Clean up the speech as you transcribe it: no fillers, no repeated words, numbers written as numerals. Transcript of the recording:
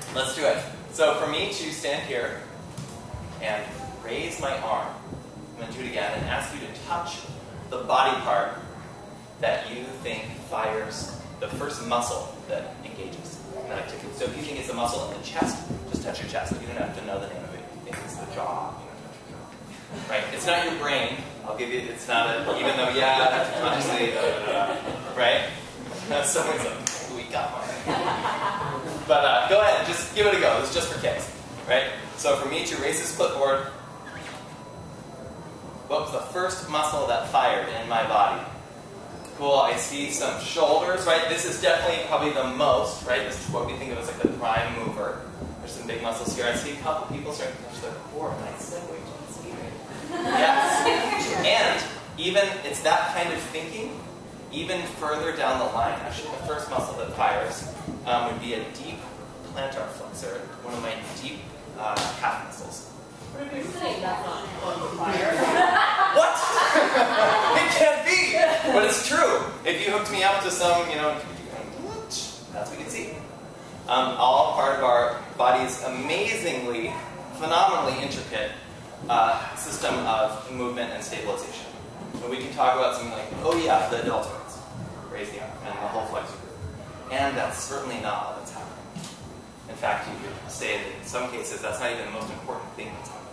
Let's do it. So for me to stand here and raise my arm, I'm going to do it again and ask you to touch the body part that you think fires the first muscle that engages in that activity. So if you think it's a muscle in the chest, just touch your chest. You don't have to know the name of it. If you think it's the jaw, you don't touch your jaw. Right? It's not your brain. I'll give you, it's not a, even though, yeah, consciously, right? Someone's like, we got one. But go ahead, just give it a go. This is just for kicks, right? So for me to raise this clipboard, what was the first muscle that fired in my body? Cool, I see some shoulders, right? This is definitely probably the most, right? This is what we think of as like the prime mover. There's some big muscles here. I see a couple people starting to touch their core. Nice segue to the ski ring. Yes. And even, it's that kind of thinking, even further down the line. Actually, the first muscle that fires would be a deep plantar flexor, one of my deep calf muscles. What if you're sitting, that's not on fire? What? It can't be! But it's true. If you hooked me up to some, you know, that's what you can see. All part of our body's amazingly, phenomenally intricate system of movement and stabilization. So we can talk about something like, oh yeah, the deltoids, raise the arm, and the whole flexor group. And that's certainly not all that's happening. In fact, you could say that in some cases, that's not even the most important thing that's happening.